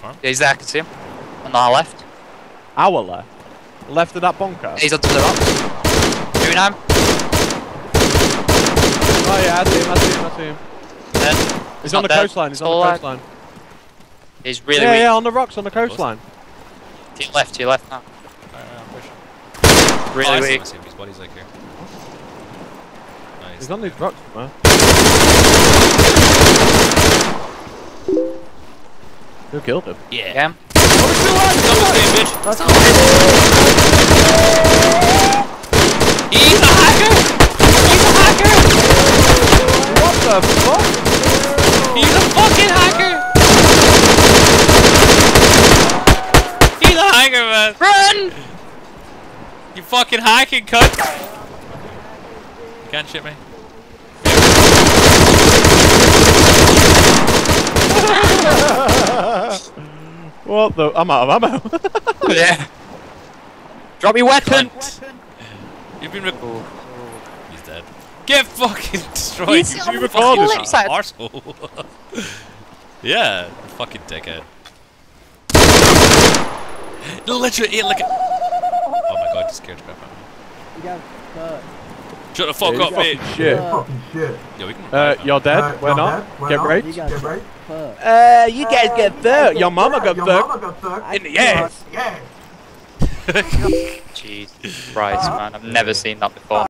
for him. Yeah, he's there, I can see him. On our left. Our left? Left of that bunker? He's onto the rocks. Doing him. Oh yeah, I see him. Then, he's on the coastline, he's on the coastline. He's really weak. Yeah, on the rocks, on the coastline. To your left now. Really weak. I see him, his body's like here. Nice. He's on these rocks, man. Who killed him? Yeah. Oh, we're still alive! He's a hacker! He's a hacker! What the fuck? He's a fucking hacker! He's a hacker, man! Run! You fucking hacking cunt! You can't shit me. What the? I'm out of ammo. Yeah. Drop your weapon! You've been he's dead. Get fucking destroyed! He's You recorded recorded that arsehole. Yeah, fucking dickhead. No, literally, look at. Oh my god, you scared the crap out of me. You got fucked. Shut the fuck up, mate! Shit. Fucking Yeah, we can. You're dead? We're not? Get right? You got fucked. You guys get fucked. Your mama got fucked. In the ass. Jesus Christ, man. I've never seen that before.